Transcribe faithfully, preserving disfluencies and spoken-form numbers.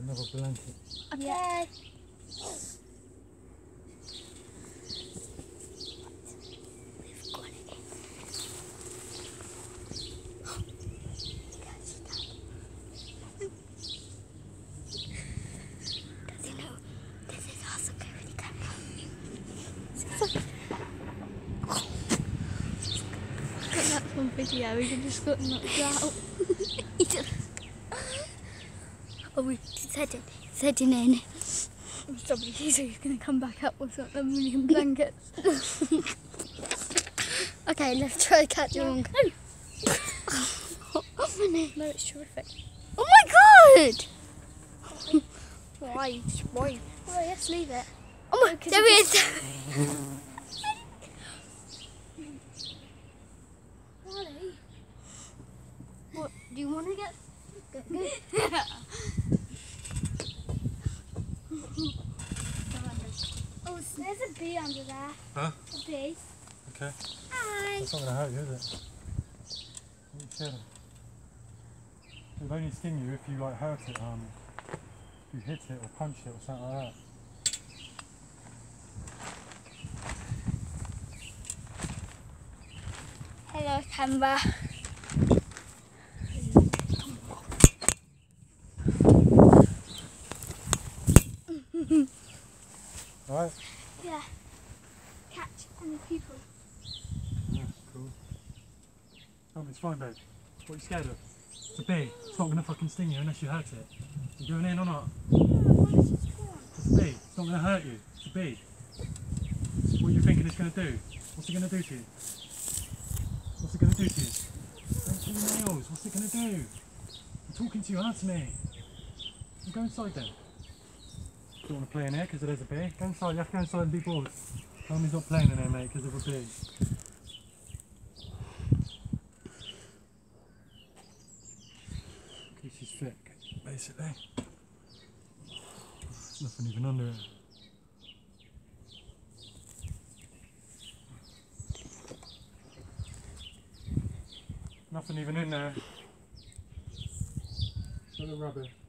another blanket. Okay. Yeah. That's on video, we just got knocked out. He just... Oh, we said it. Said in in. Somebody says he's going to come back up with a million blankets. Okay, let's try to catch No. one. No, it's terrific. Oh my god! Why? Why? Oh, yes, leave it. Oh my, there he is! Wally? What, do you want to get... get good? Oh, there's a bee under there. Huh? A bee. Okay. Hi. That's not going to hurt you, is it? What are you scared of? It would only sting you if you like hurt it, um, if you hit it or punch it or something like that. Hello, camera. Alright? Yeah. Catch any people. Yeah, cool. Oh, it's fine, babe. What are you scared of? It's a bee. It's not going to fucking sting you unless you hurt it. You going in or not? It's a bee. It's not going to hurt you. It's a bee. What are you thinking it's going to do? What's it going to do to you? What's it going to do to you? Don't pull your nails. What's it going to do? I'm talking to you. Answer me. You go inside then. You don't want to play in here because there's a bee? Go inside. You have to go inside and be bored. Mummy's not playing in there, mate, because of a bee. Because she's thick, basically. There's nothing even under it. Nothing even in there. It's full of rubbish.